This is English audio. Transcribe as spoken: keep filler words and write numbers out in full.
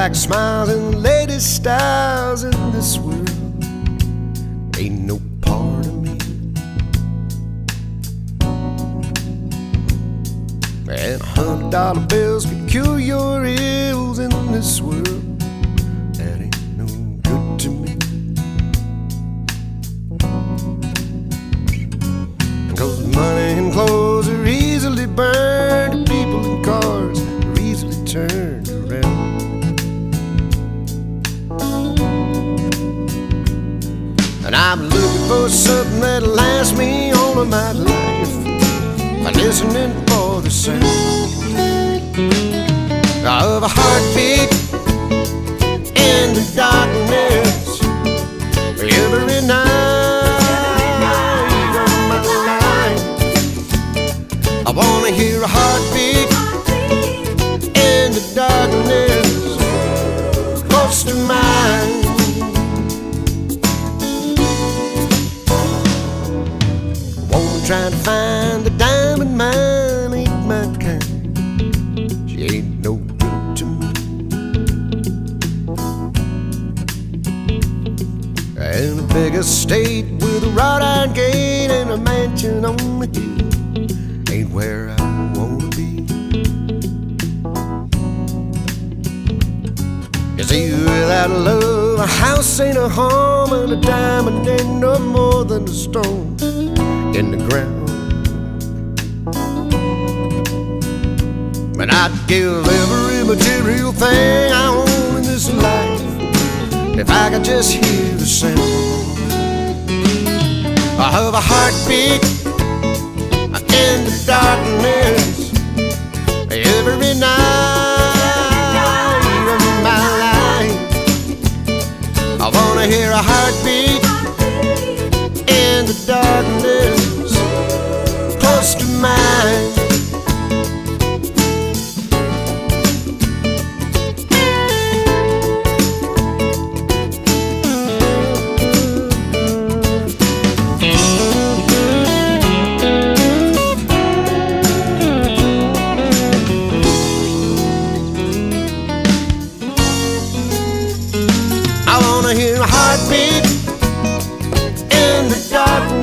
like smiles and the latest styles in this world ain't no part of me. And a hundred dollar bills could cure your ills in this world. That ain't no good to me. 'Cause money and clothes are easily burned, people and cars are easily turned around. And I'm looking for something that'll last me all of my life, by listening for the sound of a heartbeat in the darkness every night of my life. I wanna hear a heartbeat in the darkness close to mine. Trying to find the diamond mine ain't my kind. She ain't no good to me. And a big estate with a wrought iron gate and a mansion on the hill ain't where I wanna be. You see, without love, a house ain't a home, and a diamond ain't no more than a stone in the ground. But I'd give every material thing I own in this life if I could just hear the sound of a heartbeat in the darkness every night of my life. I wanna hear a heartbeat in the darkness close to mine. I wanna hear a heartbeat in the darkness